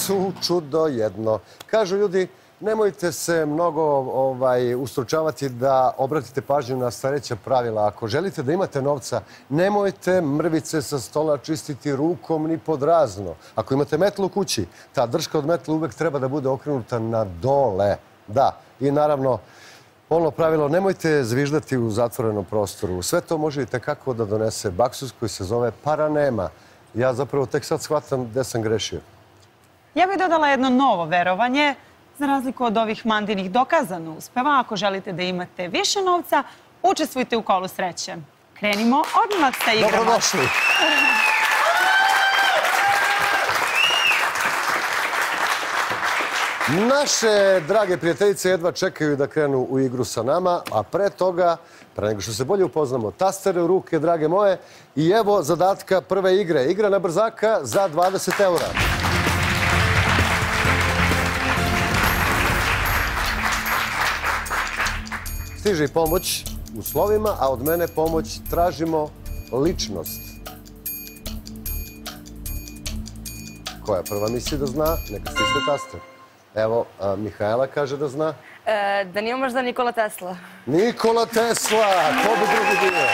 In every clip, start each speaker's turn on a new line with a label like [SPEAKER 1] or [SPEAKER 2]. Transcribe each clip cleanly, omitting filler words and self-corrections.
[SPEAKER 1] su čudo jedno. Kažu ljudi, nemojte se mnogo ustručavati da obratite pažnju na sljedeća pravila. Ako želite da imate novca, nemojte mrvice sa stola čistiti rukom ni pod razno. Ako imate metlu u kući, ta drška od metle uvek treba da bude okrenuta na dole. Da, i naravno, ono pravilo, nemojte zviždati u zatvorenom prostoru. Sve to može i tekako da donese baksus koji se zove paranema. Ja zapravo tek sad shvatam gde sam grešio.
[SPEAKER 2] Ja bih dodala jedno novo verovanje. Za razliku od ovih mandinih dokazano uspeva, ako želite da imate više novca, učestvujte u kolu sreće. Krenimo odmah sa igrama.
[SPEAKER 1] Dobrodošli. Naše drage prijateljice jedva čekaju da krenu u igru sa nama, a pre toga, pre nego što se bolje upoznamo, tastere u ruke, drage moje, i evo zadatka prve igre. Igra na brzaka za 20 eura. Stiže i pomoć u slovima, a od mene pomoć tražimo ličnost. Koja prva misli da zna, neka stisne taster. Evo, Mihajla kaže da zna.
[SPEAKER 3] Da nije možda Nikola Tesla.
[SPEAKER 1] Nikola Tesla, ko bi drugi bio?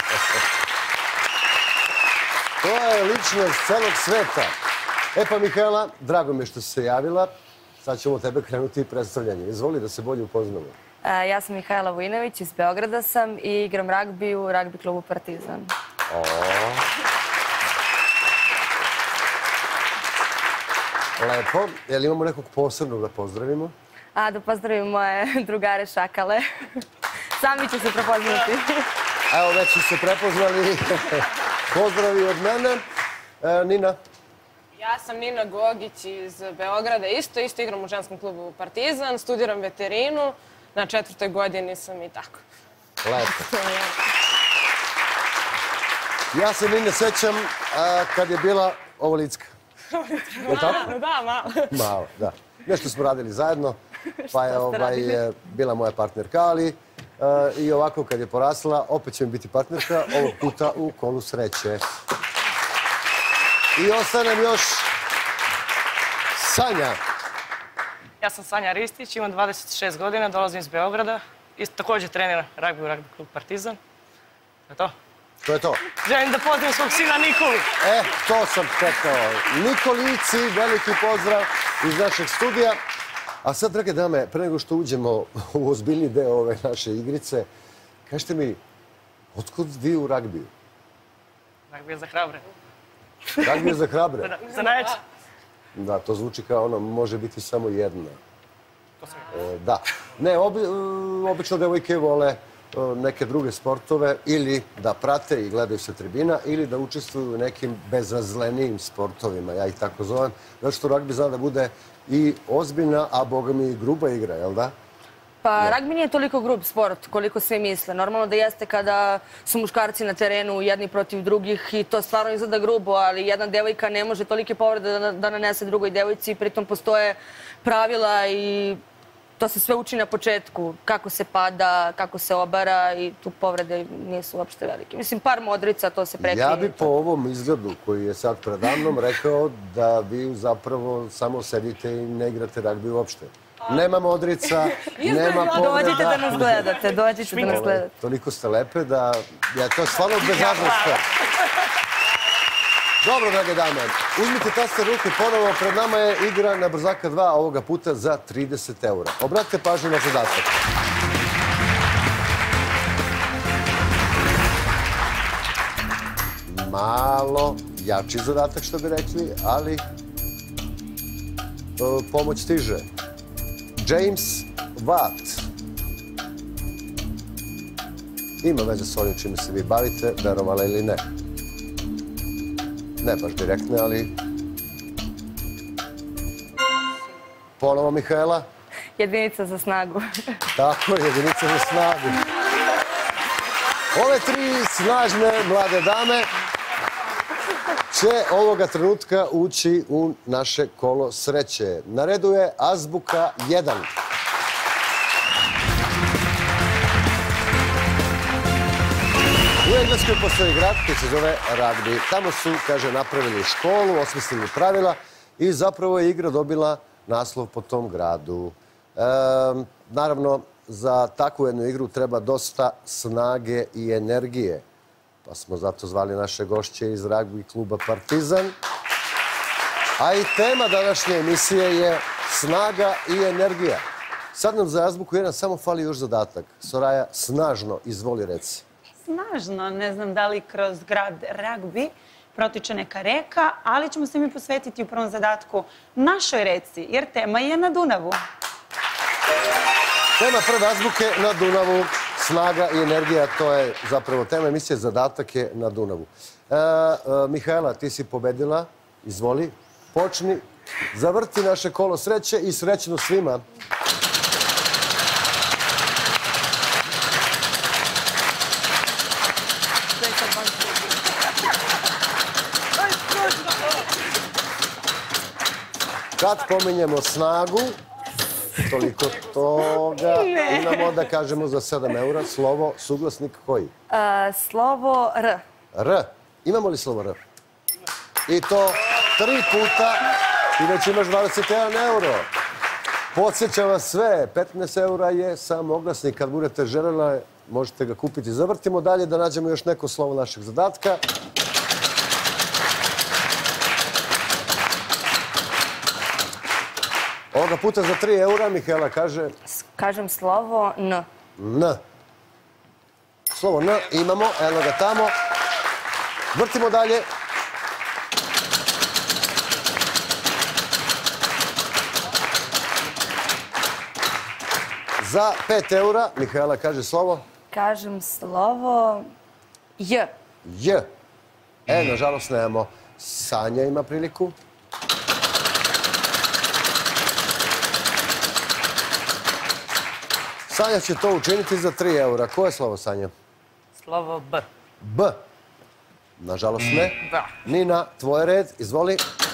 [SPEAKER 1] To je ličnost celog sveta. E pa Mihajla, drago mi je što si se javila. Sad ćemo tebe krenuti predstavljanje. Izvoli da se bolje upoznamo.
[SPEAKER 3] Ja sam Mihajla Vujinović, iz Beograda sam i igram ragbi u ragbi klubu Partizan.
[SPEAKER 1] Lepo. Jel imamo nekog posebnog da pozdravimo?
[SPEAKER 3] Da pozdravim moje drugare šakale. Sami će se prepoznati.
[SPEAKER 1] Evo, već su se prepoznali. Pozdravi od mene. Nina?
[SPEAKER 4] Ja sam Nina Gogić iz Beograda. Isto igram u ženskom klubu Partizan. Studiram veterinu. Na 4. godini sam i tako.
[SPEAKER 1] Lepo. Ja se Nine sećam kad je bila ovolicka.
[SPEAKER 4] Da, malo.
[SPEAKER 1] Malo, da. Nešto smo radili zajedno, pa je bila moja partnerka, ali i ovako kad je porasla, opet će mi biti partnerka, ovog puta u kolu sreće. I ostanem još Sanja.
[SPEAKER 5] Ja sam Sanja Ristić, imam 26 godina, dolazim iz Beograda. Također treniram ragbi u ragbi klub Partizan. To je to.
[SPEAKER 1] To je to.
[SPEAKER 5] Želim da pozdravim svog sina Nikolu.
[SPEAKER 1] To sam čekao. Nikolici, veliki pozdrav iz našeg studija. A sad, drage dame, pre nego što uđemo u ozbiljni deo ove naše igrice, kažete mi, otkud vi u ragbiju?
[SPEAKER 5] Ragbi je za hrabre.
[SPEAKER 1] Ragbi je za hrabre?
[SPEAKER 5] Za najjače.
[SPEAKER 1] Da, to zvuči kao ono, može biti samo jedna. Da. Ne, obično devojke vole neke druge sportove ili da prate i gledaju sa tribina ili da učestvuju u nekim bezazlenijim sportovima, ja ih tako zovem. Zato što ragbi zna da bude i ozbiljna, a boga mi i gruba igra, jel da?
[SPEAKER 3] Pa ragbi nije toliko grub sport koliko svi misle. Normalno da jeste kada su muškarci na terenu jedni protiv drugih i to stvarno izgleda grubo, ali jedna devojka ne može tolike povrede da nanese drugoj devojci. Pritom postoje pravila i to se sve uči na početku. Kako se pada, kako se obara i tu povrede nisu uopšte velike. Mislim, par modrica, to se prekine.
[SPEAKER 1] Ja bi po ovom izgledu koji je sad predamnom rekao da vi zapravo samo sedite i ne igrate ragbi uopšte. Nema modrica, nema povreda.
[SPEAKER 3] Dođite da nas gledate, dođite da nas gledate.
[SPEAKER 1] Toliko ste lepe da je to stvarno bezazlenstvo. Dobro, drage dame, uzmite taster ruke ponovo. Pred nama je igra na brzaka 2, ovoga puta za 30 eura. Obratite pažnju na zadatak. Malo jači zadatak, što bi rekli, ali pomoć stiže. James Watt. Ima veze s onim čime se vi bavite, verovala ili ne. Ne baš direktne, ali... Ponovo, Mihajla.
[SPEAKER 3] Jedinica za snagu.
[SPEAKER 1] Tako je, jedinica za snagu. Ove tri snažne mlade dame će ovoga trenutka ući u naše kolo sreće. Na redu je azbuka 1. U Engleskoj postoji grad koji se zove ragbi. Tamo su, kaže, napravili školu, osmislili pravila i zapravo je igra dobila naslov po tom gradu. Naravno, za takvu jednu igru treba dosta snage i energije. Pa smo zato zvali naše gošće iz ragbi kluba Partizan. A i tema današnje emisije je snaga i energija. Sad nam za azbuku jedan samo fali još zadatak. Soraja, snažno, izvoli reci.
[SPEAKER 2] Snažno, ne znam da li kroz grad ragbi protiče neka reka, ali ćemo se mi posvetiti u prvom zadatku našoj reci, jer tema je na Dunavu.
[SPEAKER 1] Tema prve azbuke na Dunavu, snaga i energija, to je zapravo tema emisije, zadatak je na Dunavu. Mihajla, ti si pobedila, izvoli, počni, zavrti naše kolo sreće i srećno svima. Kad pominjemo snagu, toliko toga, imamo da kažemo za 7 eura slovo, suglasnik koji?
[SPEAKER 3] Slovo R.
[SPEAKER 1] R. Imamo li slovo R? I to 3 puta i već imaš 21 euro. Podsjećam vas sve, 15 eura je sam oglasnik. Kad budete željeli, možete ga kupiti. Zavrtimo dalje da nađemo još neko slovo našeg zadatka. Ovoga puta za 3 eura, Mihajla kaže...
[SPEAKER 3] Kažem slovo N.
[SPEAKER 1] N. Slovo N imamo, eno ga tamo. Vrtimo dalje. Za 5 eura, Mihajla kaže slovo...
[SPEAKER 3] Kažem slovo J.
[SPEAKER 1] J. Nažalost, nemamo. Sanja ima priliku. Sanja će to učiniti za 3 eura. Koje je slovo, Sanja?
[SPEAKER 5] Slovo B.
[SPEAKER 1] B. Nažalost, ne.
[SPEAKER 5] Da.
[SPEAKER 1] Nina, tvoj red. Izvoli.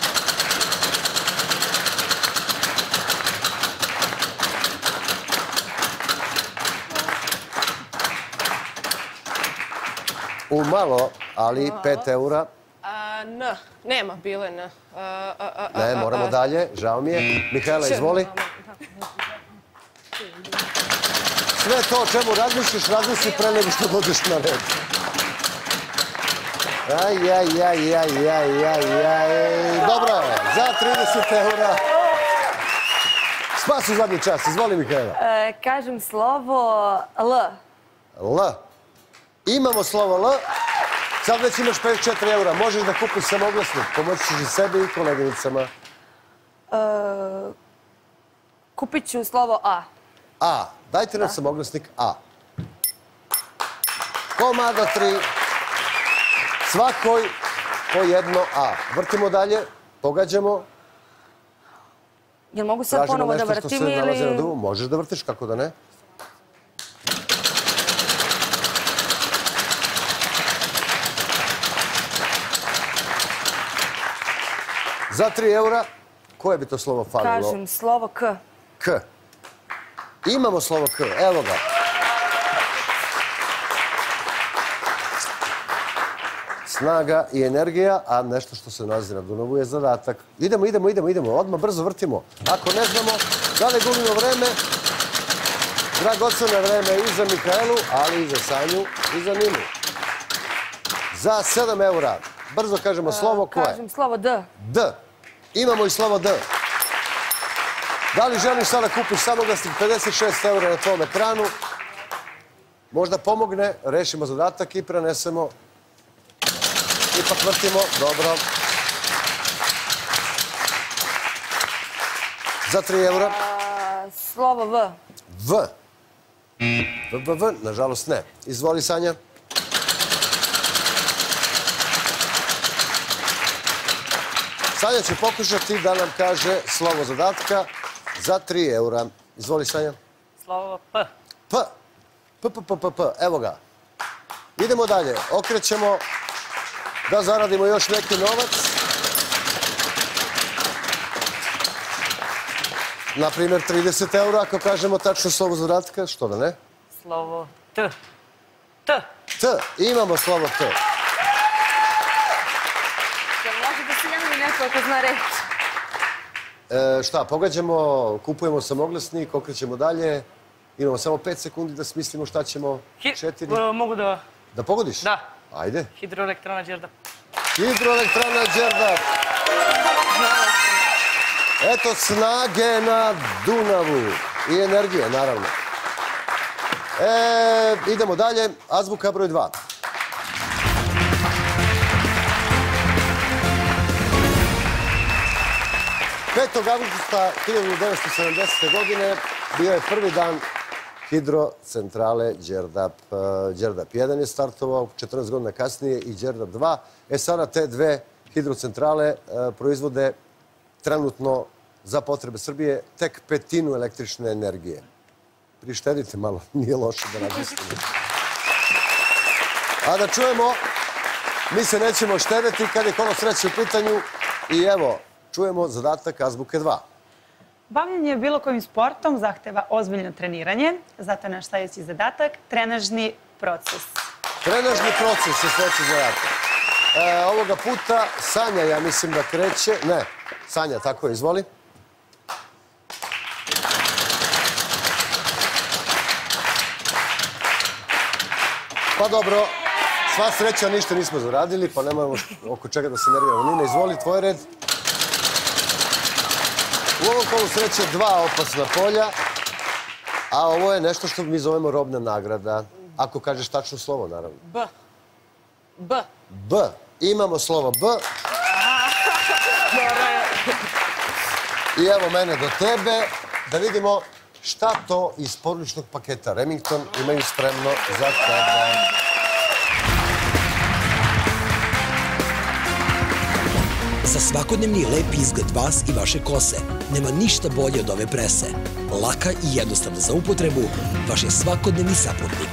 [SPEAKER 1] Umalo, ali 5 eura.
[SPEAKER 4] N. Nema bile N.
[SPEAKER 1] Ne, moramo dalje. Žao mi je. Mihajla, izvoli. Sve to o čemu razmišljaš, razmisli pre nego što dođeš na red. Dobro, za 30 eura. Spasi zadnji čas. Izvoli, Mihajla.
[SPEAKER 3] Kažem slovo L.
[SPEAKER 1] L. Imamo slovo L. Sad već imaš 54 eura. Možeš da kupiš samoglasnik. Pomoći ćeš i sebi i koleginicama.
[SPEAKER 3] Kupit ću slovo A.
[SPEAKER 1] A. Dajte nam samoglasnik A. Komada 3. Svakoj po jedno A. Vrtimo dalje. Pogađamo.
[SPEAKER 3] Jel mogu sad ponovo da vrtim ili...
[SPEAKER 1] Tražimo nešto što se nalazi na duvu. Možeš da vrtiš, kako da ne? Za 3 eura, koje bi to slovo falilo?
[SPEAKER 3] Kažem slovo K.
[SPEAKER 1] K. Imamo slovo K, evo ga. Snaga i energija, a nešto što se nalazi na Dunavu je zadatak. Idemo, odmah brzo vrtimo. Ako ne znamo, da li gubimo vreme, dragoceno vreme i za Mihajlu, ali i za Sanju i za Ninu. Za 7 eura, brzo kažemo slovo koje?
[SPEAKER 3] Kažem slovo D.
[SPEAKER 1] D. Imamo i slovo D. Da li želiš sada kupiš samoglasnik 56 eura na tvom ekranu? Možda pomogne, rešimo zadatak i prenesemo. Ipak vrtimo, dobro. Za 3 eura.
[SPEAKER 3] Slovo V.
[SPEAKER 1] V. V, nažalost ne. Izvoli, Sanja. Sanja će pokušati da nam kaže slovo zadatka za 3 eura. Izvoli, Sanja.
[SPEAKER 5] Slovo P.
[SPEAKER 1] P. Evo ga. Idemo dalje. Okrećemo da zaradimo još neki novac. Naprimjer, 30 eura ako kažemo tačno slovo zadatka. Što da ne?
[SPEAKER 5] Slovo T. T.
[SPEAKER 1] T. Imamo slovo T.
[SPEAKER 3] Jel može da se javi neko ako zna reći?
[SPEAKER 1] Šta, pogađamo, kupujemo samoglasnik, okrećemo dalje. Imamo samo 5 sekundi da smislimo šta ćemo. 4.
[SPEAKER 5] Mogu da...
[SPEAKER 1] Da pogodiš?
[SPEAKER 5] Da.
[SPEAKER 1] Ajde.
[SPEAKER 5] Hidroelektrana Đerdap.
[SPEAKER 1] Hidroelektrana Đerdap. Eto snage na Dunavu. I energije, naravno. Idemo dalje. Azbuka broj 2. 5. avgusta 1970. godine bio je prvi dan hidrocentrale Đerdap. Đerdap 1 je startovao, 14 godina kasnije i Đerdap 2. Sada te dve hidrocentrale proizvode trenutno za potrebe Srbije tek 1/5 električne energije. Prištedite malo, nije loše da razmislimo. A da čujemo, mi se nećemo štediti kad je kolo sreće u pitanju i evo, čujemo zadatak Azbuke 2.
[SPEAKER 2] Bavljenje bilo kojim sportom zahteva ozbiljno treniranje, zato je naš sljedeći zadatak trenažni proces.
[SPEAKER 1] Trenažni proces je sljedeći zadatak. Ovoga puta Sanja, ja mislim da kreće. Ne, Sanja, tako je, izvoli. Pa dobro, sva sreća, ništa nismo zaradili, pa nemamo oko čega da se nerviramo. Nina, izvoli, tvoj red. U ovom kolu sreće 2 opasna polja, a ovo je nešto što mi zovemo robna nagrada. Ako kažeš tačno slovo, naravno.
[SPEAKER 4] B. B.
[SPEAKER 1] B. Imamo slovo B. I evo mene do tebe, da vidimo šta to iz poručnog paketa Remington imaju spremno za tebe.
[SPEAKER 6] Za svakodnevni lep izgled vas i vaše kose nema ništa bolje od ove prese. Laka i jednostavna za upotrebu, vaš je svakodnevni saputnik.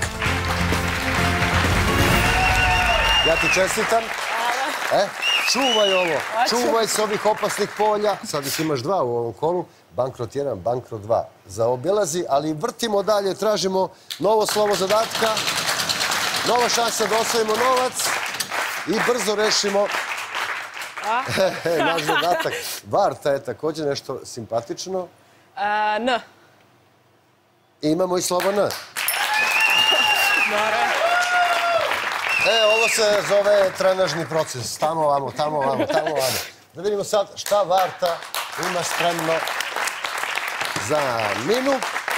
[SPEAKER 1] Ja ti čestitam. Čuvaj ovo. Čuvaj se ovih opasnih polja. Sad ih imaš 2 u ovom kolu. Bankrot 1, bankrot 2. Zaobilazi, ali vrtimo dalje. Tražimo novo slovo zadatka. Nova šansa da osvojimo novac. I brzo rešimo naš zadatak. Varta je također nešto simpatično.
[SPEAKER 4] N.
[SPEAKER 1] Imamo i slovo N. Ovo se zove trenažni proces. Tamo, vamo, tamo, vamo, tamo, vamo. Da vidimo sad šta Varta ima spremno za Ninu.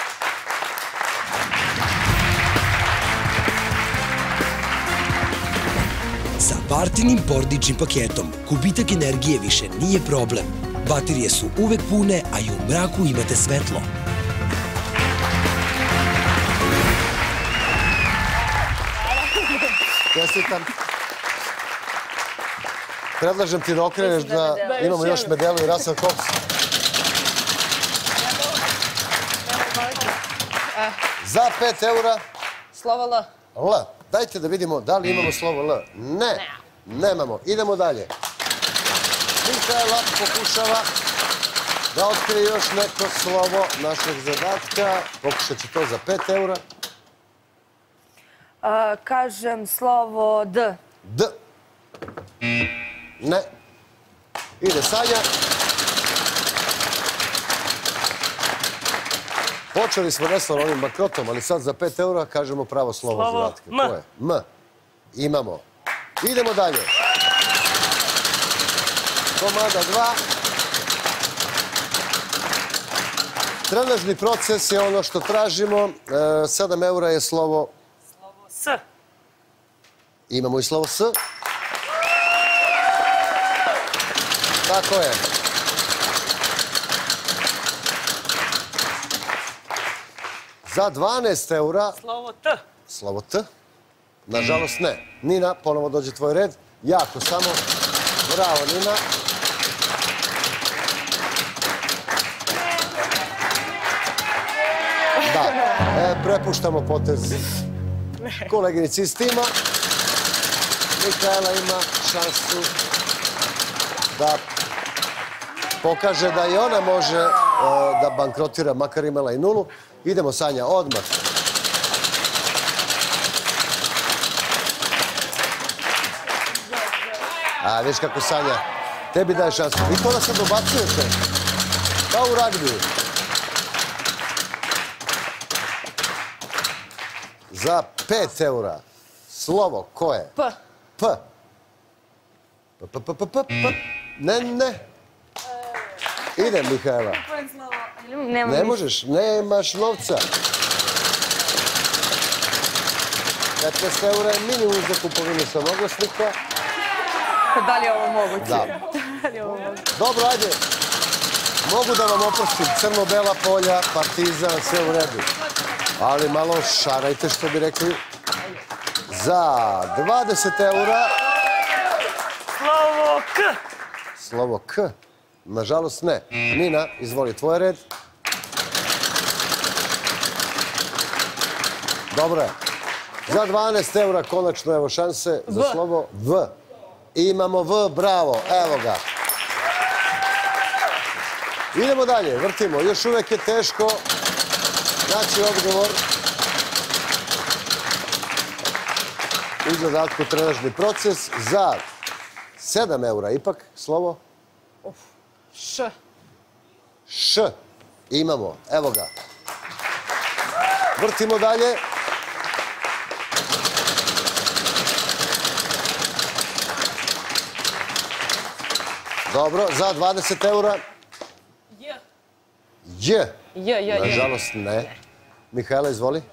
[SPEAKER 6] Sa Vartinim porodičnim paketom gubitak energije više nije problem. Baterije su uvek pune, a i u mraku imate svetlo.
[SPEAKER 1] Čestitam. Predlažem ti da okreneš da imamo još medelu i Russell Cox. Za 5 eura.
[SPEAKER 4] Slovo L.
[SPEAKER 1] L. Dajte da vidimo da li imamo slovo L. Ne. Nemamo. Idemo dalje. Mikaela pokušava da otkrije još neko slovo našeg zadatka. Pokušat će to za 5 eura.
[SPEAKER 3] Kažem slovo D.
[SPEAKER 1] D. Ne. Ide Sanja. Počeli smo neslavno ovim bankrotom, ali sad za 5 eura kažemo pravo slovo zadatka.
[SPEAKER 5] M.
[SPEAKER 1] To je M. Imamo. Idemo dalje. Komada 2. Trenažni proces je ono što tražimo. 7 eura je slovo
[SPEAKER 5] S.
[SPEAKER 1] Imamo i slovo S. Tako je. Za 12 eura...
[SPEAKER 5] Slovo T.
[SPEAKER 1] Slovo T. Nažalost ne. Nina, ponovo dođe tvoj red. Jako samo. Bravo, Nina. Da. Prepuštamo potez koleginici iz tima. Mikaela ima šansu da pokaže da i ona može da bankrotira, makar imala i 0. Idemo, Sanja, odmah. A, viš kako Sanja, tebi daje šansu. I to da se dobacujete. Pa u ragbiju. Za 5 eura. Slovo koje?
[SPEAKER 3] P.
[SPEAKER 1] P. Ne. Idem, Mihajla. Ne možeš, nemaš novca. 15 eura je minimum za kupovinu samoglasnika.
[SPEAKER 3] Da li je ovo moguće?
[SPEAKER 1] Da. Dobro, ajde. Mogu da vam oprostim. Crno-bela polja, Partizan, sve u redu. Ali malo šarajte, što bi rekli. Za 20 eura...
[SPEAKER 5] Slovo K.
[SPEAKER 1] Slovo K. Nažalost, ne. Nina, izvoli, tvoj red. Dobro je. Za 12 eura konačno evo šanse za slovo V. Imamo V, bravo, evo ga. Idemo dalje, vrtimo. Još uvek je teško naći odgovor. U zadatku trenažni proces za 7 eura ipak slovo.
[SPEAKER 4] Š.
[SPEAKER 1] Š. Imamo, evo ga. Vrtimo dalje. Dobro, za 20 eura. J. Nažalost, ne. Mihajla, izvoli.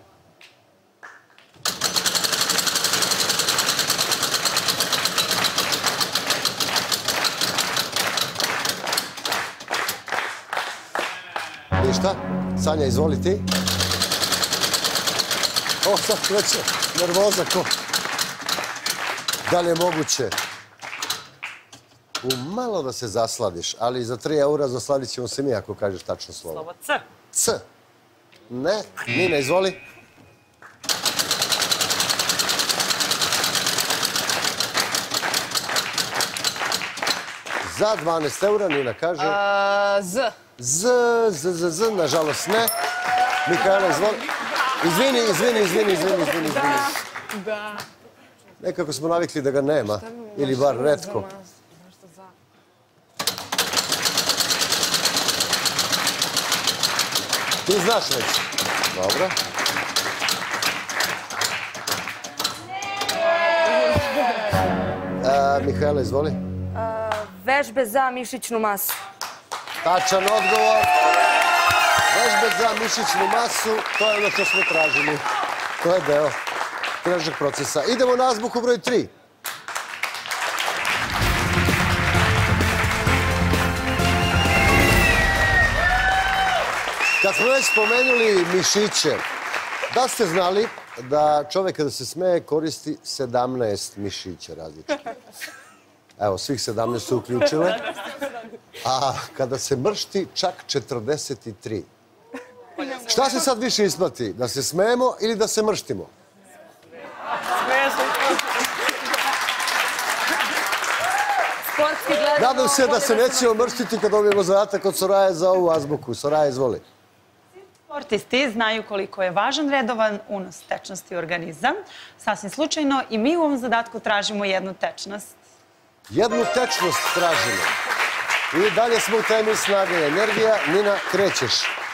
[SPEAKER 1] Ništa. Sanja, izvoli ti. O, sad kreće nervoza ko. Da li je moguće? Malo da se zasladiš, ali za 3 eura zasladit ćemo se mi ako kažeš tačno slovo.
[SPEAKER 5] Slovo C.
[SPEAKER 1] C. Ne. Nina, izvoli. Za 12 eura Nina kaže...
[SPEAKER 4] Z.
[SPEAKER 1] Z, nažalost ne. Mihajla, izvoli. Izvini.
[SPEAKER 4] Da.
[SPEAKER 1] Nekako smo navikli da ga nema. Ili bar retko. Ti znaš već. Dobro. Mihajla, izvoli.
[SPEAKER 3] Vežbe za mišićnu masu.
[SPEAKER 1] Tačan odgovor. Vežbe za mišićnu masu, to je ono što smo tražili. To je deo trenažnog procesa. Idemo na azbuku broj 3. Kad smo već spomenuli mišiće, da ste znali da čovek kada se smeje koristi 17 mišića različitih? Evo, svih 17 su uključile. A kada se mršti, čak 43. Šta se sad više isplati? Da se smejemo ili da se mrštimo? Nadam se da se nećemo mrštiti kad dobijemo zadatak od Soraje za ovu azbuku. Soraja, izvoli.
[SPEAKER 2] Sportisti znaju koliko je važan redovan unos tečnosti u organizam. Sasvim slučajno i mi u ovom zadatku tražimo jednu tečnost.
[SPEAKER 1] Jednu tečnost tražimo. I dalje smo u temi snage i energija. Nina, krećeš.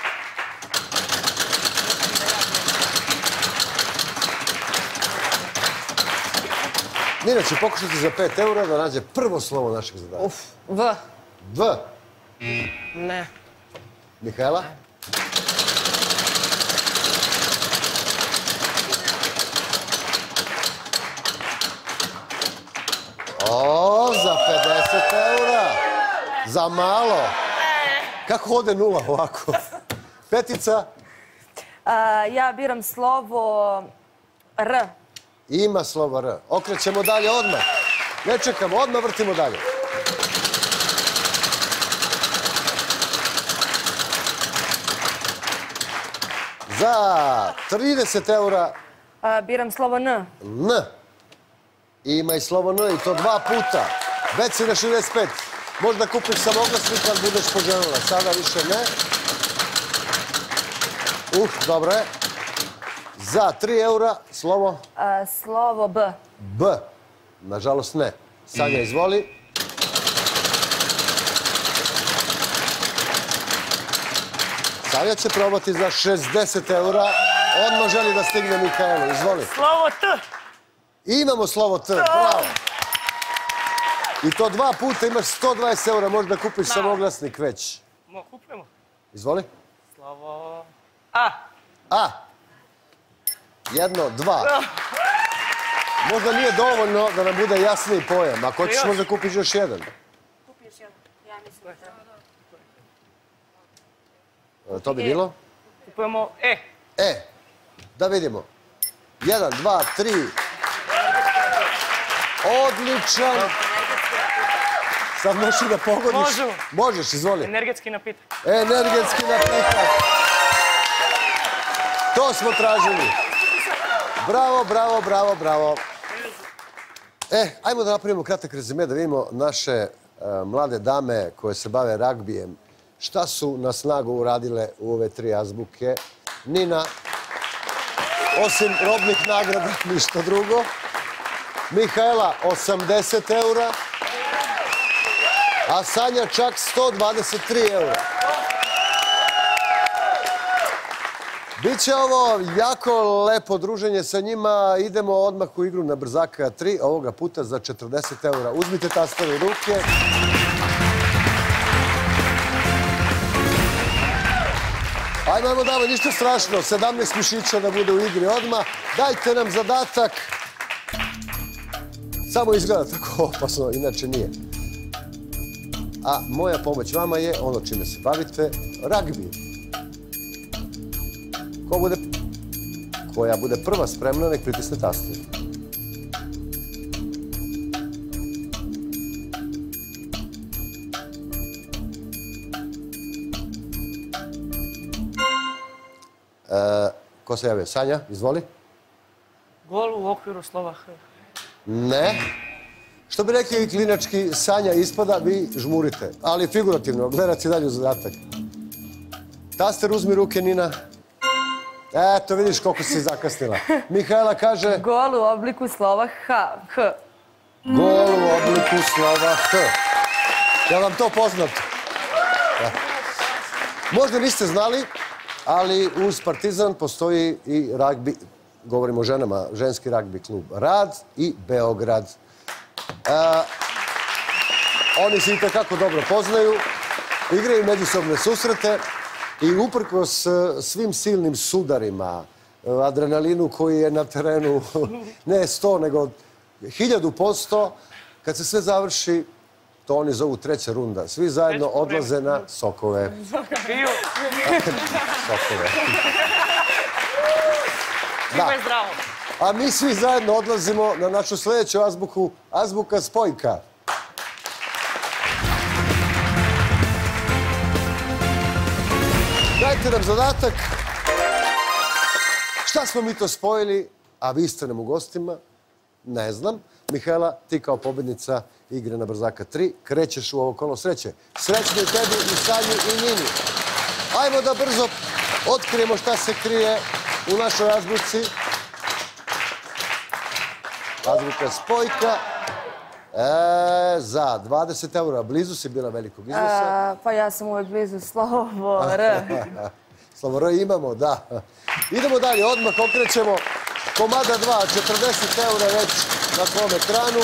[SPEAKER 1] Nina će pokušati za 5 eura da nađe prvo slovo našeg zadatka.
[SPEAKER 4] V.
[SPEAKER 1] V.
[SPEAKER 4] Ne.
[SPEAKER 1] Mihajla? O, za 50 eura. Za malo. Kako ode 0 ovako? Petica?
[SPEAKER 3] Ja biram slovo R.
[SPEAKER 1] Ima slovo R. Okrećemo dalje odmah. Ne čekamo, odmah vrtimo dalje. Za 30 eura...
[SPEAKER 3] Biram slovo N.
[SPEAKER 1] N. Ima i slovo N i to 2 puta. Već si na 65. Možda kupiš samoglasnik kad budeš poželjela. Sada više ne. Dobro je. Za 3 eura slovo?
[SPEAKER 3] Slovo B.
[SPEAKER 1] B. Nažalost ne. Sanja, izvoli. Sanja će probati za 60 eura. Odmah želi da stigne Mihajlo. Izvoli.
[SPEAKER 5] Slovo T.
[SPEAKER 1] Imamo slovo T. Bravo. I to 2 puta imaš 120 eura. Možda kupiš samoglasnik već.
[SPEAKER 5] Kupujemo.
[SPEAKER 1] Izvoli.
[SPEAKER 5] Slovo A.
[SPEAKER 1] A. 1, 2. Možda nije dovoljno da nam bude jasniji pojam. Ako hoćeš možda kupiš još jedan.
[SPEAKER 3] Kupiš jedan. Ja mislim da
[SPEAKER 1] To bi bilo?
[SPEAKER 5] Kupujemo E.
[SPEAKER 1] E. Da vidimo. 1, 2, 3. Odličan. Sad možeš da pogodiš.
[SPEAKER 5] Možemo.
[SPEAKER 1] Možeš, izvoli.
[SPEAKER 5] Energetski napitak.
[SPEAKER 1] Energetski napitak. To smo tražili. Bravo, bravo, bravo, bravo. Ajmo da napravimo kratak rezime, da vidimo naše mlade dame koje se bave ragbijem. Šta su na snagu uradile u ove 3 azbuke? Nina, osim robnih nagrada, ništa drugo. Mihajla, 80 eura. A Sanja čak 123 eura. Biće ovo jako lepo druženje sa njima. Idemo odmah u igru na Brzaka 3, ovoga puta za 40 eura. Uzmite tastave u ruke. Ajmo, damo, ništa strašno. 17 mišića da bude u igri odmah. Dajte nam zadatak. Samo izgleda tako opasno, inače nije. A moja pomoć vama je ono čime se bavite, ragbi. Koja bude prva spremna, nek pritisne taster. Ko se javio? Sanja, izvoli.
[SPEAKER 5] Gol u okviru slova H.
[SPEAKER 1] Ne. Što bi rekli klinački, Sanja ispada, vi žmurite. Ali figurativno, gledat si dalje u zadatak. Taster uzmi ruke, Nina. Eto, vidiš koliko si zakasnila. Mihajla kaže...
[SPEAKER 3] Gol u obliku slova H.
[SPEAKER 1] Gol u obliku slova H. Je li vam to poznato? Možda niste znali, ali uz Partizan postoji i ragbi, govorimo o ženama, ženski ragbi klub Rad i Beograd. Oni se itekako dobro poznaju, igraju međusobne susrete i uprkos svim silnim sudarima, adrenalinu koji je na terenu ne 100 nego 1000%, kad se sve završi, to oni zovu 3. runda. Svi zajedno odlaze na sokove. Sokove.
[SPEAKER 5] Svima je zdravo.
[SPEAKER 1] A mi svi zajedno odlazimo na našu sljedeću azbuku, azbuka spojka. Dajte nam zadatak. Šta smo mi to spojili, a vi ste nam u gostima? Ne znam. Mihajla, ti kao pobjednica igre na Brzaka 3, krećeš u ovo kolo sreće. Srećno i tebi, i Sanji, i Nini. Ajmo da brzo otkrijemo šta se krije u našoj azbuci. Azbuka spojka. Za 20 eura. Blizu si bila velikog iznosa.
[SPEAKER 3] Pa ja sam uvek blizu slovo R.
[SPEAKER 1] Slovo R imamo, da. Idemo dalje, odmah okrećemo. Komada 2, 40 eura već na tvom ekranu.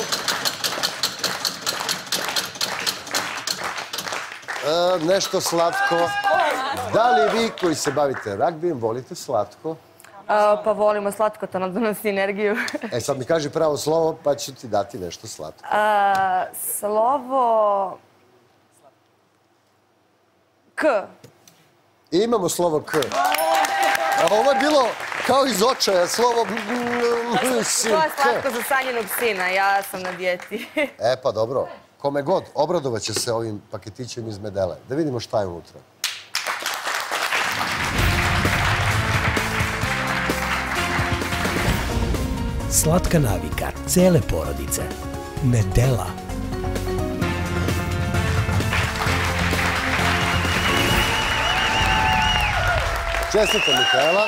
[SPEAKER 1] Nešto slatko. Da li vi koji se bavite ragbijem volite slatko?
[SPEAKER 3] Pa volimo slatko, to nam donosi energiju.
[SPEAKER 1] Sad mi kaži pravo slovo, pa ću ti dati nešto slatko.
[SPEAKER 3] Slovo... K.
[SPEAKER 1] Imamo slovo K. A ovo je bilo kao iz očaja, slovo...
[SPEAKER 3] To je slatko za Sanjinog sina, ja sam na dijeti.
[SPEAKER 1] Pa dobro. Kome god, obradovat će se ovim paketićem iz medele. Da vidimo šta je unutra.
[SPEAKER 6] Slatka navika cele porodice. Medela.
[SPEAKER 1] Čestite, Mihajla.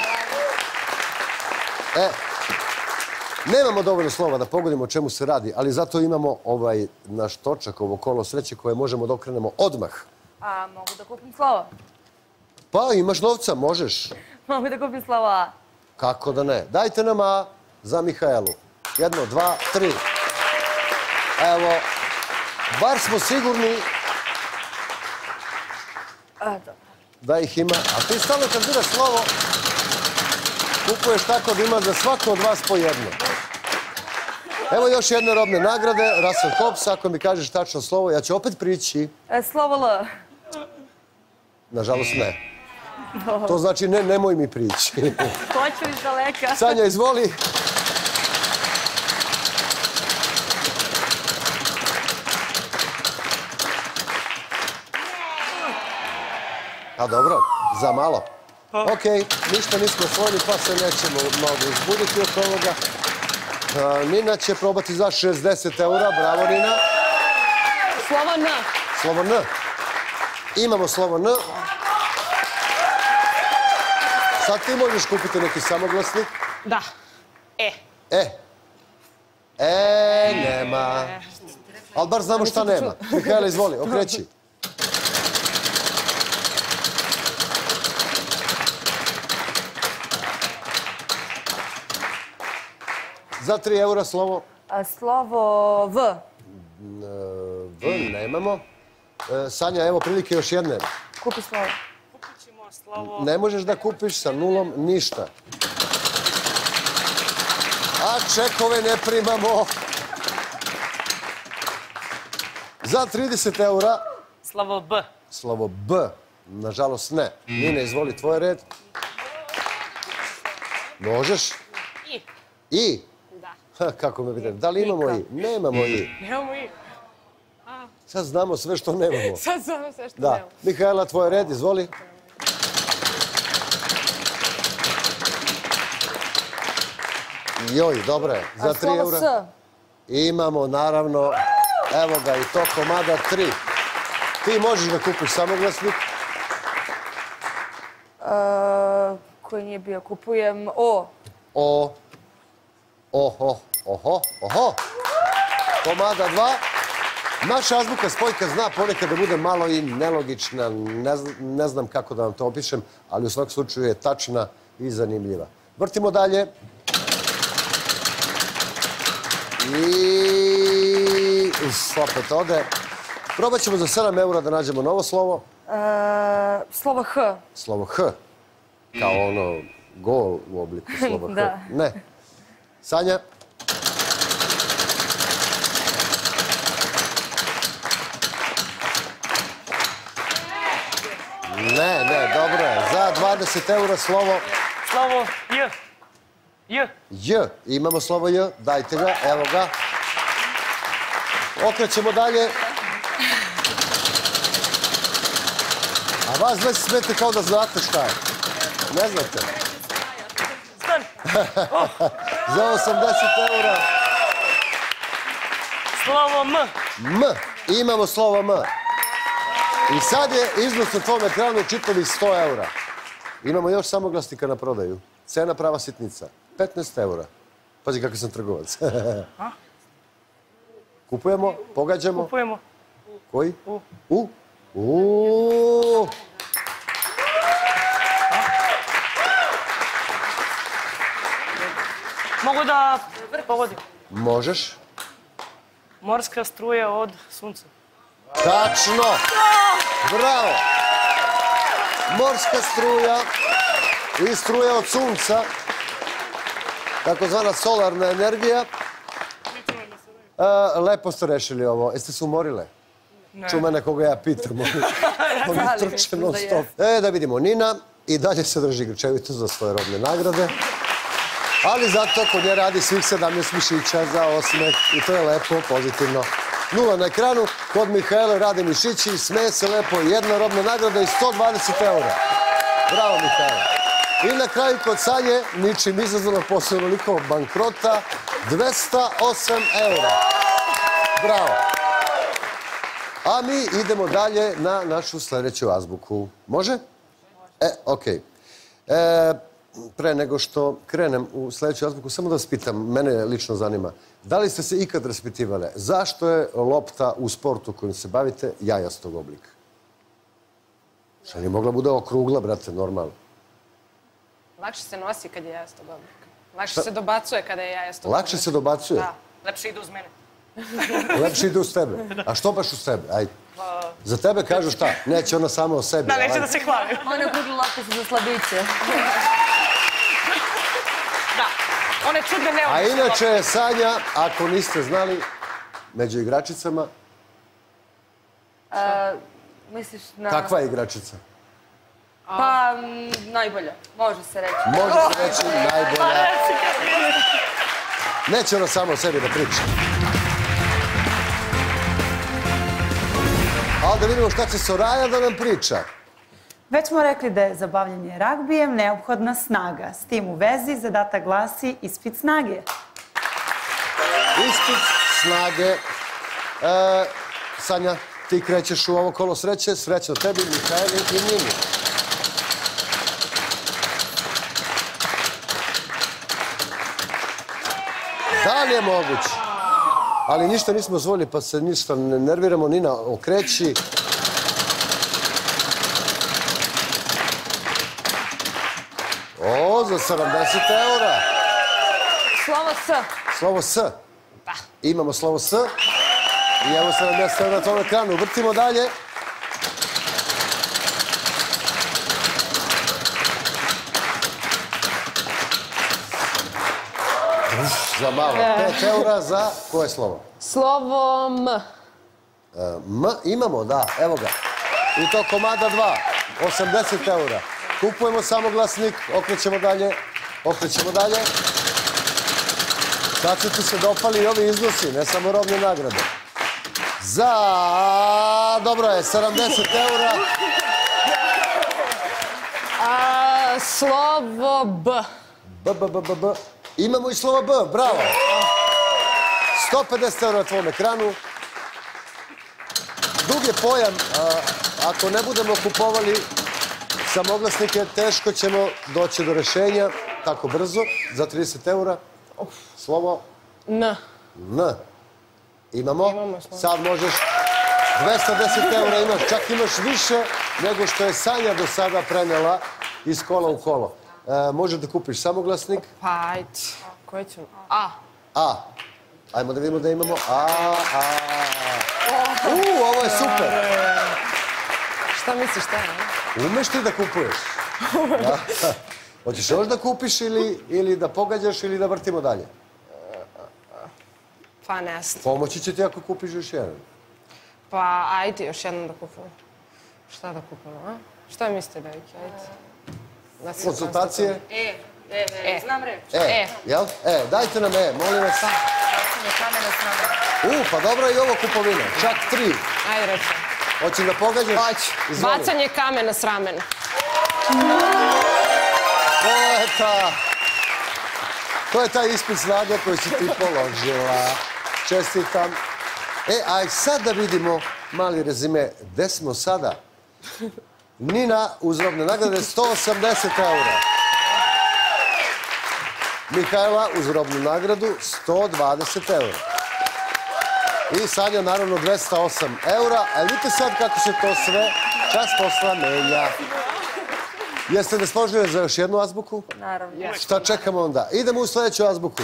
[SPEAKER 1] Nemamo dovoljno slova da pogodimo o čemu se radi, ali zato imamo ovaj naš točak, ovo kolo sreće koje možemo da okrenemo odmah.
[SPEAKER 3] Mogu da kupim slovo?
[SPEAKER 1] Pa imaš novca, možeš.
[SPEAKER 3] Mogu da kupim slovo A.
[SPEAKER 1] Kako da ne? Dajte nam A za Mihaelu. 1, 2, 3. Evo, bar smo sigurni da ih ima. A ti stalno kad biraš slovo, kupuješ tako da imaš za svako od vas po jedno. Evo još jedne robne nagrade. Russell Hobbs, ako mi kažeš tačno slovo, ja ću opet prići.
[SPEAKER 3] Slovo L.
[SPEAKER 1] Nažalost ne. To znači ne, nemoj mi prići.
[SPEAKER 3] Hoću iz daleka.
[SPEAKER 1] Sanja, izvoli. A dobro, za malo. Okej, ništa nismo osvojili, pa se nećemo mnogo uzbuditi od ovoga. Nina će probati za 60 eura. Bravo, Nina.
[SPEAKER 3] Slovo N.
[SPEAKER 1] Slovo N. Imamo slovo N. Sad ti možeš kupiti neki samoglasnik.
[SPEAKER 4] Da.
[SPEAKER 1] Nema. Ali bar znamo šta nema. Mihajla, izvoli, okreći. Za 3 eura slovo.
[SPEAKER 3] Slovo V.
[SPEAKER 1] V nemamo. Sanja, evo prilike još jedne.
[SPEAKER 3] Kupi slovo.
[SPEAKER 5] Kupit ćemo slovo...
[SPEAKER 1] Ne možeš da kupiš sa nulom ništa. A čekove ne primamo. Za 30 eura.
[SPEAKER 5] Slovo B.
[SPEAKER 1] Slovo B. Nažalost ne. Nina, izvoli, tvoj red. Možeš? I? Da. Kako me vidim? Da li imamo I? Nemamo I.
[SPEAKER 4] Nemamo I.
[SPEAKER 1] Sad znamo sve što nemamo.
[SPEAKER 4] Sad znamo sve što
[SPEAKER 1] Da.
[SPEAKER 4] nemamo.
[SPEAKER 1] Mihajla, tvoj red, izvoli. Joj, dobro je. Za 3 eura.
[SPEAKER 3] Slovo S.
[SPEAKER 1] Imamo, naravno, evo ga, i to komada 3. Ti možeš da kupiš samoglasnik.
[SPEAKER 3] Koji nije bio. Kupujem O.
[SPEAKER 1] Oho. Komada 2. Naša azbuka spojka zna ponekad da bude malo i nelogična. Ne znam kako da vam to opišem, ali u svakom slučaju je tačna i zanimljiva. Vrtimo dalje. I opet ode. Probat ćemo za 7 eura da nađemo novo slovo.
[SPEAKER 3] Slovo H.
[SPEAKER 1] Slovo H. Kao ono gol u obliku slova H.
[SPEAKER 3] Da.
[SPEAKER 1] Ne. Sanja. Ne, dobro je. Za 20 eura slovo...
[SPEAKER 5] Slovo J. J.
[SPEAKER 1] J. Imamo slovo J. Dajte ga. Evo ga. Okrećemo dalje. A vas dve se smete kao da znate šta je. Ne znate.
[SPEAKER 5] Stani.
[SPEAKER 1] Za 80 eura.
[SPEAKER 5] Slovo M.
[SPEAKER 1] M. Imamo slovo M. I sad je iznos na tvom ekranu čitavih 100 eura. Imamo još samoglasnika na prodaju. Cena prava sitnica. 15 eura. Pazi kako sam trgovac. Kupujemo, pogađamo.
[SPEAKER 5] Kupujemo.
[SPEAKER 1] Koji? U.
[SPEAKER 5] Mogu da pogodim.
[SPEAKER 1] Možeš.
[SPEAKER 5] Morska struja od sunca.
[SPEAKER 1] Tačno! Bravo! Morska struja i struja od sunca, takozvana solarna energija. Lepo ste rešili ovo. Jeste se umorile? Čuma nekoga ja pitam. Oni trče non stop. Da vidimo. Nina i dalje se drži grčevito za svoje robne nagrade. Ali zato kod nje radi svih 17 mišića za osmeh i to je lepo, pozitivno. 0 na ekranu, kod Mihajle rade mišići, smeje se lepo, jedna robna nagrada i 120 eura. Bravo, Mihajle. I na kraju kod Sanje, ničim izazvano posle onoliko bankrota, 208 eura. Bravo. A mi idemo dalje na našu sljedeću azbuku. Može? Okej. Pre nego što krenem u sljedeću azbuku, samo da vas pitam, mene lično zanima, da li ste se ikad raspitivale zašto je lopta u sportu kojim se bavite jajastog oblika? Šta nije mogla bude okrugla, brate, normalno.
[SPEAKER 4] Lakše se nosi kad je jastog oblika. Lakše se dobacuje kada je jastog oblika.
[SPEAKER 1] Lakše se dobacuje?
[SPEAKER 4] Da.
[SPEAKER 5] Lepše ide uz mene.
[SPEAKER 1] Lepše ide uz tebe. A što baš uz tebe? Ajde. Za tebe kažu šta? Neće ona sama o sebi.
[SPEAKER 5] Da, neće da se hvali.
[SPEAKER 3] One okrugli lakše su za slabiće.
[SPEAKER 5] Da, one čudne
[SPEAKER 1] A
[SPEAKER 5] neobične.
[SPEAKER 1] inače je Sanja, ako niste znali, među igračicama,
[SPEAKER 3] Misliš na...
[SPEAKER 1] kakva je igračica?
[SPEAKER 3] Pa, najbolja, može se reći.
[SPEAKER 1] Može se reći najbolja. Neće ona sama o sebi da priča. Ali da vidimo šta će Soraja da nam priča.
[SPEAKER 2] Već smo rekli da je za bavljanje ragbijem neophodna snaga. S tim u vezi zadatak glasi ispit snage.
[SPEAKER 1] Ispit snage. Sanja, ti krećeš u ovo kolo sreće. Srećno tebi, Mihajli i Nini. Da li je moguće? Ali ništa nismo zvoli, pa se ništa ne nerviramo. Nina, okreći. O, za 70 eura.
[SPEAKER 3] Slovo S.
[SPEAKER 1] Slovo S. Imamo slovo S. I evo 70 eura na tom ekranu. Vrtimo dalje. Za malo. 5 eura za koje slovo?
[SPEAKER 4] Slovo M.
[SPEAKER 1] M imamo, da, evo ga. I to komada 2, 80 eura. Kupujemo samoglasnik, okrećemo dalje, okrećemo dalje. Sad će ti se dopali i ovi iznosi, ne samo robne nagrade. Za, dobro je, 70 eura.
[SPEAKER 4] Slovo B.
[SPEAKER 1] B. Imamo i slovo B, bravo. 150 eura na tvom ekranu. Dug je pojam, ako ne budemo kupovali samoglasnike, teško ćemo doći do rešenja, tako brzo, za 30 eura. Slovo
[SPEAKER 4] N.
[SPEAKER 1] N. Imamo. Sad možeš 210 eura imaš, čak imaš više nego što je Sanja do sada prenela iz kola u kolo. Možeš da kupiš samoglasnik.
[SPEAKER 4] Pa, ajde. Koje ćemo? A.
[SPEAKER 1] A. Ajmo da vidimo da imamo A. Ovo je super.
[SPEAKER 4] Šta misliš, šta je?
[SPEAKER 1] Umeš ti da kupuješ? Hoćeš još da kupiš ili da pogađaš ili da vrtimo dalje?
[SPEAKER 4] Pa, ne znam.
[SPEAKER 1] Pomoći će ti ako kupiš još jedan.
[SPEAKER 4] Pa, ajde još jednom da kupimo. Šta da kupimo, a? Šta mislite, devojke? Ajde.
[SPEAKER 1] Konsultacije?
[SPEAKER 3] Znam reč.
[SPEAKER 1] Jel? Dajte nam molim vas. Pa dobro i ovo kupovina. Čak 3.
[SPEAKER 4] Ajde, reći.
[SPEAKER 1] Hoćeš da pogađaš?
[SPEAKER 4] Hoću.
[SPEAKER 1] Izvoli.
[SPEAKER 4] Bacanje kamena s ramena.
[SPEAKER 1] To je taj ispit snage koji si ti položila. Čestitam. A sad da vidimo mali rezime. Gde smo sada? Nina uz robne nagrade 180 eura. Mihajla uz robnu nagradu 120 eura. I Sanja naravno 208 eura. A vidite sad kako se to sve čas posla menja. Jeste raspoloženi za još jednu azbuku?
[SPEAKER 3] Naravno.
[SPEAKER 1] Šta čekamo onda? Idemo u sljedeću azbuku.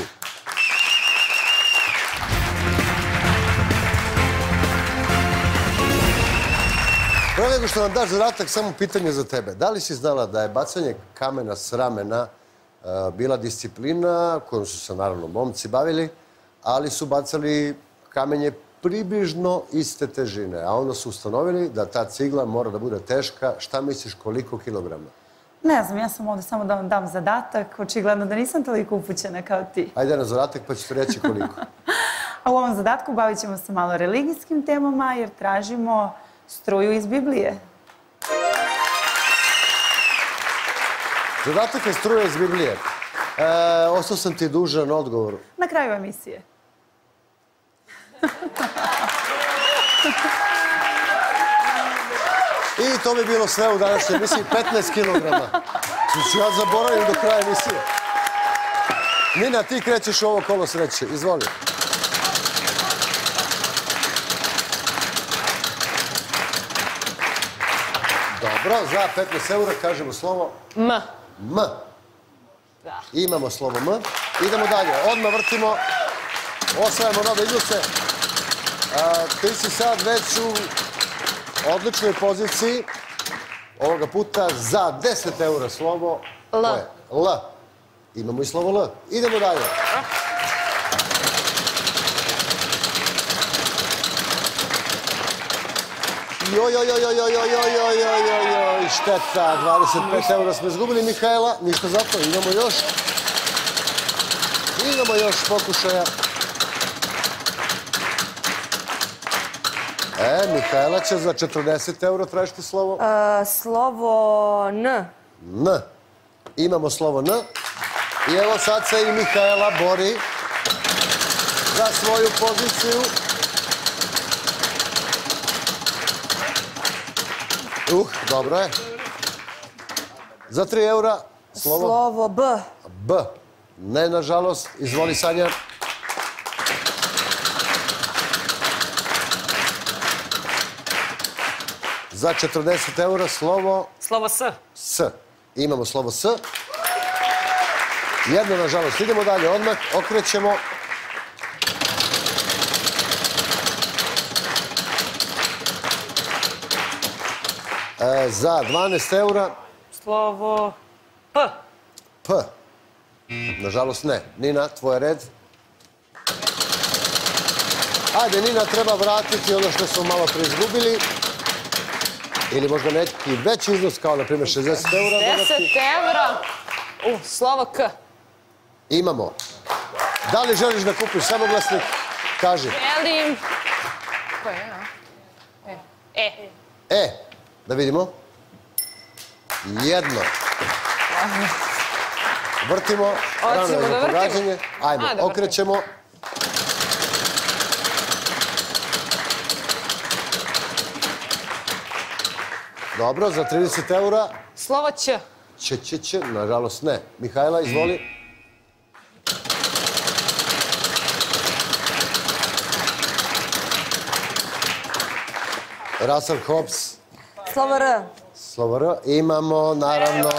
[SPEAKER 1] Prvo nego što nam daš zadatak, samo pitanje za tebe. Da li si znala da je bacanje kamena s ramena bila disciplina kojom su se naravno momci bavili, ali su bacali kamenje približno iste težine, a onda su ustanovili da ta cigla mora da bude teška, šta misliš, koliko kilograma?
[SPEAKER 2] Ne znam, ja sam ovdje samo da vam dam zadatak. Očigledno da nisam toliko upućena kao ti.
[SPEAKER 1] Ajde na zadatak pa ću ti reći koliko.
[SPEAKER 2] A u ovom zadatku bavit ćemo se malo religijskim temama jer tražimo struju iz Biblije.
[SPEAKER 1] Zadatak je struja iz Biblije. Ostao sam ti dužan odgovor.
[SPEAKER 2] Na kraju emisije.
[SPEAKER 1] I to bi bilo sve u današnjoj emisiji. 15 kilograma. Ja zaboravim do kraja emisije. Nina, ti krećeš u ovo kolo sreće. Izvoli. Dobro, za 15 eura kažemo slovo
[SPEAKER 4] M.
[SPEAKER 1] M. Imamo slovo M. Idemo dalje. Odmah vrtimo. Osvajamo nove iznose. Ti si sad već u odličnoj poziciji. Ovoga puta za 10 eura slovo.
[SPEAKER 3] L.
[SPEAKER 1] L. Imamo i slovo L. Idemo dalje. Joj, šteta. 25 eura smo izgubili, Mihajla. Ništa za to. Imamo još pokušaja. Mihajla će za 40 eura tražiti slovo.
[SPEAKER 3] Slovo N.
[SPEAKER 1] N. Imamo slovo N. I evo sad se i Mihajla bori za svoju poziciju. Dobro je. Za 3 eura slovo?
[SPEAKER 3] Slovo B.
[SPEAKER 1] B. Ne, nažalost. Izvoli, Sanja. Za 40 eura slovo?
[SPEAKER 5] Slovo S.
[SPEAKER 1] S. Imamo slovo S. Jedno, nažalost. Idemo dalje. Odmah okrećemo. Za 12 eura.
[SPEAKER 5] Slovo P.
[SPEAKER 1] P. Nažalost ne. Nina, tvoj red. Ajde, Nina, treba vratiti ono što smo malo preizgubili. Ili možda neki veći iznos, kao na primjer 60 eura.
[SPEAKER 4] 10 eura. Slovo K.
[SPEAKER 1] Imamo. Da li želiš da kupiš samoglasnik? Kaži.
[SPEAKER 4] Želim... Koje je?
[SPEAKER 1] E. Da vidimo. Jedno. Vrtimo. Rano je za pogađanje. Ajmo, okrećemo. Dobro, za 30 eura.
[SPEAKER 4] Slovo Ć.
[SPEAKER 1] Ć. Nažalost ne. Mihajla, izvoli. Russell Hobbs.
[SPEAKER 3] Slovo R.
[SPEAKER 1] Slovo R. Imamo, naravno...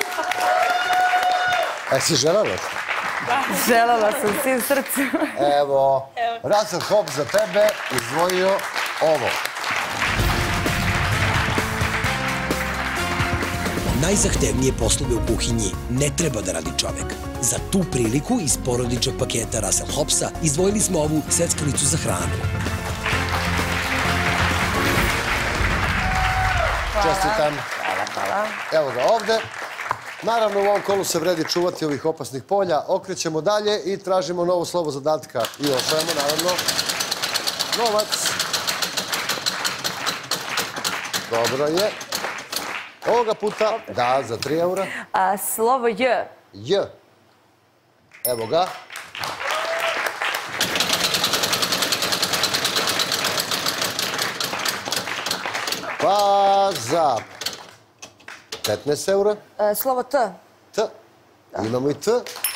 [SPEAKER 1] Si želela?
[SPEAKER 3] Želela sam svim srcem.
[SPEAKER 1] Evo, Russell Hobbs za tebe izdvojio ovo.
[SPEAKER 6] Najzahtevnije poslove u kuhinji ne treba da radi čovek. Za tu priliku iz porodičnog paketa Russell Hobbsa izdvojili smo ovu sveckalicu za hranu.
[SPEAKER 1] Čestitam.
[SPEAKER 3] Hvala.
[SPEAKER 1] Evo ga ovde. Naravno, u ovom kolu se vredi čuvati ovih opasnih polja. Okrećemo dalje i tražimo novo slovo zadatka. I osvajamo, naravno, novac. Dobro je. Ovoga puta, da, za 3 eura.
[SPEAKER 3] Slovo J.
[SPEAKER 1] J. Evo ga. Pa za 15 eura.
[SPEAKER 3] Slovo T.
[SPEAKER 1] T. Imamo i T.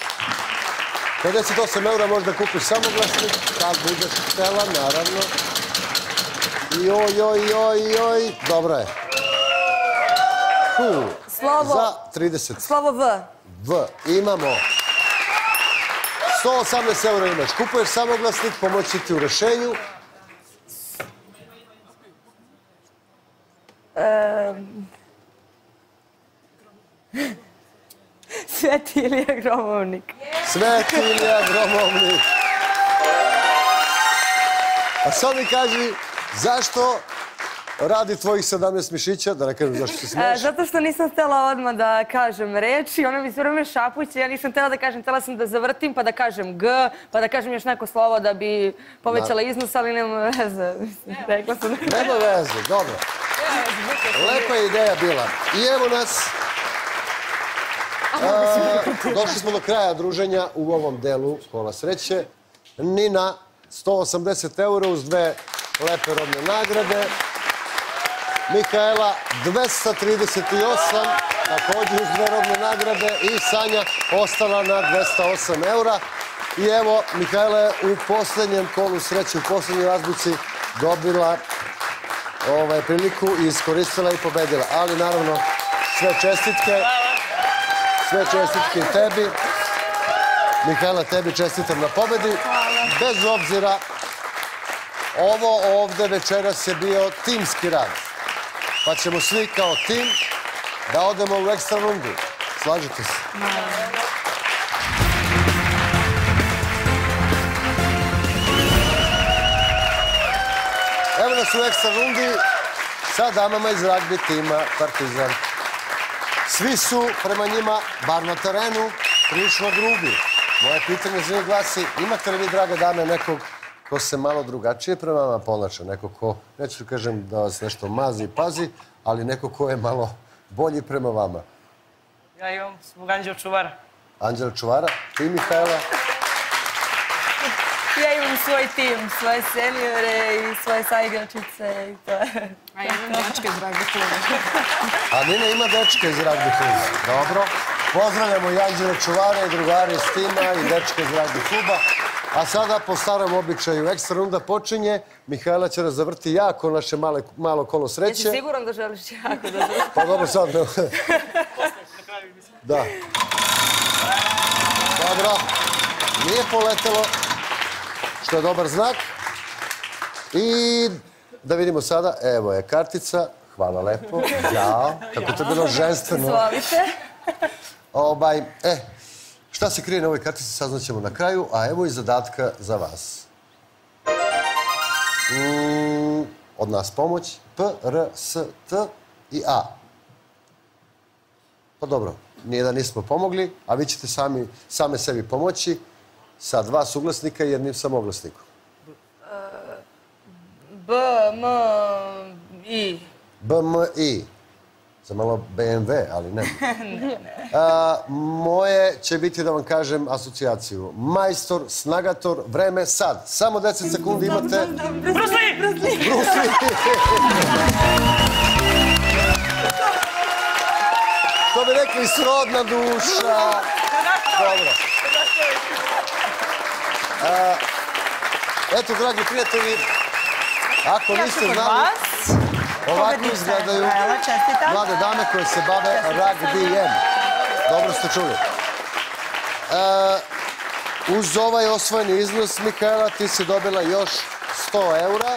[SPEAKER 1] 58 eura možda kupiš samoglasnik, kad budeš htela, naravno. Joj. Dobro je. Za 30.
[SPEAKER 3] Slovo V.
[SPEAKER 1] V. Imamo. 118 eura imaš. Kupuješ samoglasnik, pomoći ti u rešenju.
[SPEAKER 3] Sveti Ilija Gromovnik.
[SPEAKER 1] Sveti Ilija Gromovnik. A sad mi kaži, zašto radi tvojih 17 mišića, da ne kažem zašto se smiješ?
[SPEAKER 3] Zato što nisam htjela odmah da kažem reč i ona mi sve vreme šapuće. Ja nisam htjela da kažem, htjela sam da zavrtim pa da kažem G, pa da kažem još neko slovo da bi povećala iznos, ali nema veze. Rekla sam da...
[SPEAKER 1] Nema veze, dobro. Lepa je ideja bila. I evo nas. Došli smo do kraja druženja u ovom delu Kola sreće. Nina, 180 eura uz 2 lepe robne nagrade. Mikaela, 238, također uz 2 robne nagrade. I Sanja ostala na 208 eura. I evo, Mikaela je u posljednjem kolu sreće, u posljednjoj azbuci dobila priliku iskoristila i pobedila. Ali naravno, sve čestitke i tebi. Mihajla, tebi čestitam na pobedi. Bez obzira, ovo ovde večeras je bio timski rad. Pa ćemo svi kao tim da odemo u ekstra rundu. Slažete se? Evo nas u ekstra rundi sa damama iz ragbi tima Partizan. Svi su prema njima, bar na terenu, prilično grubi. Moje pitanje za njih glasi, imate li vi, draga dame, nekog ko se malo drugačije prema vama ponaša? Neko ko, neću kažem da vas nešto mazi i pazi, ali neko ko je malo bolji prema vama.
[SPEAKER 5] Ja imam svog Anđela čuvara.
[SPEAKER 1] Anđela čuvara, ti, Mihajla?
[SPEAKER 3] Ja imam svoj tim, svoje seniore i svoje saigračice i to.
[SPEAKER 4] A ja imam dečke iz ragbi kluba.
[SPEAKER 1] A Nina ima dečke iz ragbi kluba. Dobro. Pozdravljamo i Anđela čuvara i drugare iz tima i dečke iz ragbi kluba. A sada, po starom običaju, ekstra runda počinje. Mihajla će nas zavrti jako naše malo kolo sreće.
[SPEAKER 3] Jesi siguran da želiš jako da zavrti?
[SPEAKER 1] Pa dobro, sad ne. Da. Dobro. Nije poletelo, što je dobar znak. I da vidimo sada, evo je kartica. Hvala lepo. Jao, kako to je bilo ženstveno.
[SPEAKER 3] Izvolite.
[SPEAKER 1] Šta se krije na ovoj kartici, saznaćemo na kraju, a evo i zadatka za vas. Od nas pomoć, P, R, S, T i A. Pa dobro, nije da nismo pomogli, a vi ćete same sebi pomoći sa 2 suglasnika i jednim samoglasnikom.
[SPEAKER 3] B, M, I.
[SPEAKER 1] B, M, I. Za malo BMW, ali ne. Moje će biti da vam kažem asocijaciju. Majstor, snagator, vreme, sad. Samo 10 sekundi imate.
[SPEAKER 5] Bruce Lee!
[SPEAKER 1] Bruce Lee! To bi rekli srodna duša. Dobro. Eto, dragi prijatelji, ako niste znali, ovako izgledaju mlade dame koje se bave ragbijem. Dobro ste čuli. Uz ovaj osvojeni iznos, Mihajla, ti si dobila još 100 eura.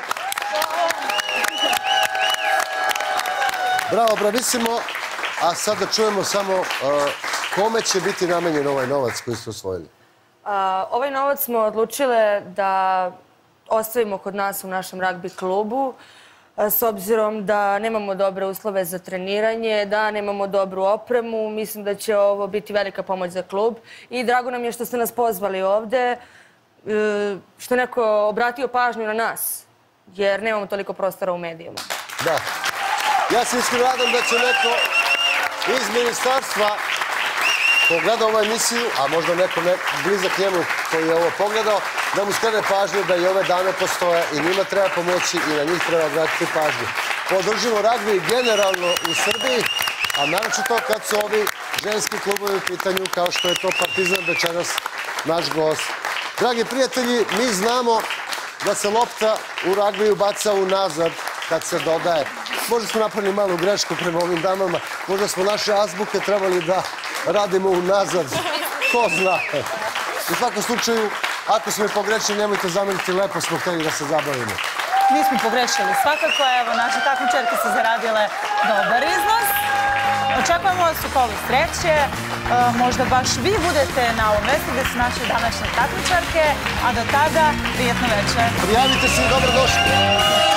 [SPEAKER 1] Bravo, bravisimo. A sad da čujemo samo kome će biti namenjen ovaj novac koji ste osvojili.
[SPEAKER 3] Ovaj novac smo odlučile da ostavimo kod nas u našem ragbi klubu, s obzirom da nemamo dobre uslove za treniranje, da nemamo dobru opremu. Mislim da će ovo biti velika pomoć za klub i drago nam je što ste nas pozvali ovde, što neko obratio pažnju na nas, jer nemamo toliko prostora u medijima.
[SPEAKER 1] Da. Ja se iskreno nadam da će neko iz ministarstva pogleda ovu emisiju, a možda neko blizak njemu koji je ovo pogledao, da mu skrene pažnju da i ove dame postoje i njima treba pomoći i na njih treba obratiti pažnju. Podržimo ragbi generalno u Srbiji, a naročito kad su ovi ženski klubovi u pitanju, kao što je to Partizan večeras naš gost. Dragi prijatelji, mi znamo da se lopta u ragbiju baca unazad kad se dodaje. Možda smo napravili malu grešku prema ovim damama, možda smo naše azbuke trebali da radimo unazad, ko zna. U svakom slučaju, ako smo i pogrešili, nemojte zameriti, lepo smo hteli da se zabavimo.
[SPEAKER 2] Mi smo pogrešili svakako, evo, naše takmičarke su zaradile dobar iznos. Očekujemo vas u kolu sreće, možda baš vi budete na ovom mestu gde su naše današnje takmičarke, a do tada, prijetno večer.
[SPEAKER 1] Prijavite se i dobrodošli.